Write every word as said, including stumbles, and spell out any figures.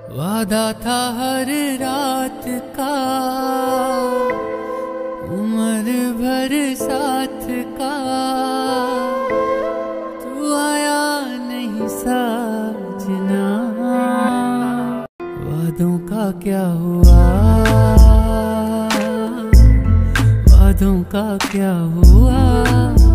वादा था हर रात का, उम्र भर साथ का, तू आया नहीं साजना। वादों का क्या हुआ, वादों का क्या हुआ।